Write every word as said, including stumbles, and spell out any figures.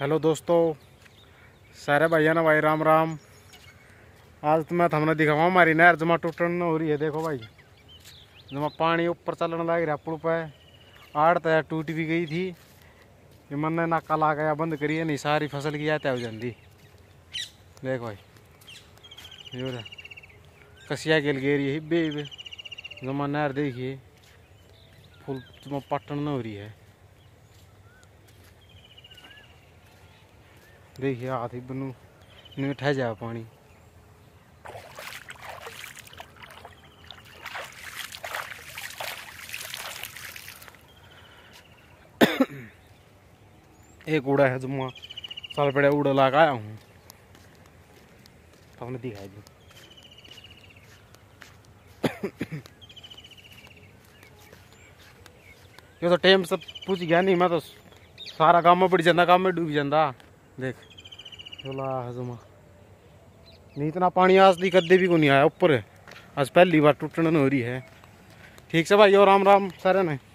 Hello दोस्तों, सारे भैया ना भाई राम राम। आज तो मैं हमने दिखावा हमारी नहर जमा टूटन हो रही है। देखो भाई, जमा पानी ऊपर चलने लग रहा पुल पे। आड़ तो टूट भी गई थी, ये मन ने नाका ला गया बंद करिए नहीं, सारी फसल की आते हो जाती। देखो भाई, यो कसिया गेल गेरी है बे बे जमा नहर देखिए फुल जमा पटन हो रही है। देखिए हाथी बनू इनमें ठह जाए पानी। एक उड़ा है जुम्मा साल पड़े उड़ा लगा आया हूँ, आपने दिखाई दी। ये तो टाइम सब पूछ गया नहीं, मैं तो सारा काम में पड़ जाता, काम में डूब जाता। देख चला जुम्मा नहीं, इतना पानी आज दी कदे भी को नहीं आया ऊपर। आज पहली बार टूटन हो रही है। ठीक से भाई और राम राम सारे ने।